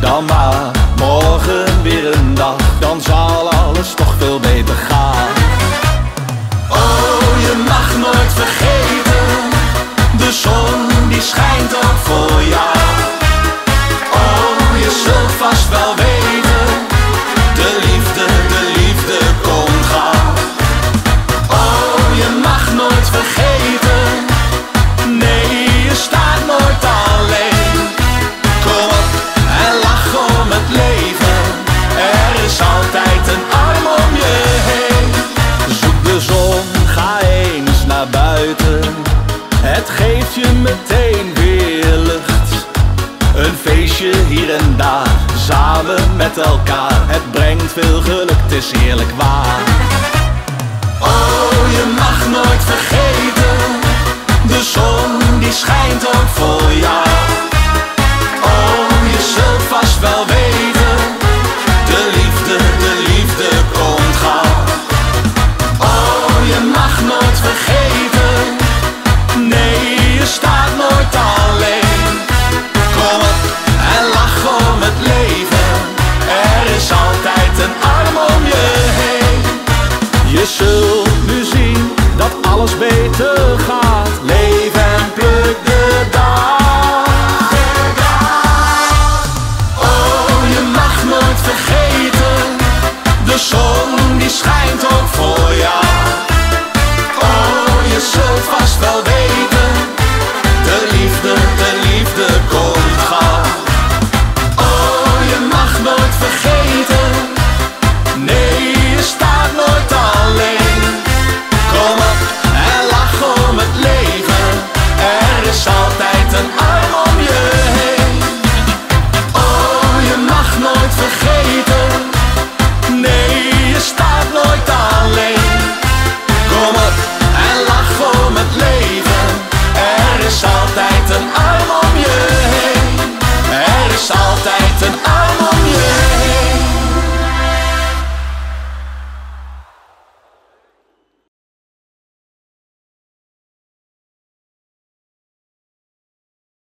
dan maar. Morgen weer een dag, dan zal alles toch veel beter gaan. Oh, je mag nooit vergeten, de zon die schijnt ook voor jou. Oh, je zult vast wel weten, de liefde komt gauw. Oh, je mag nooit vergeten, nee, je staat nooit alleen. Kom op en lach om het leven, er is altijd een arm om je heen. Zoek de zon, ga eens naar buiten, het geeft je meteen weer lucht. Een feestje hier en daar, samen met elkaar, het brengt veel geluk, het is eerlijk waar. Oh, je mag nooit vergeten, de zon die schijnt ook voor jou.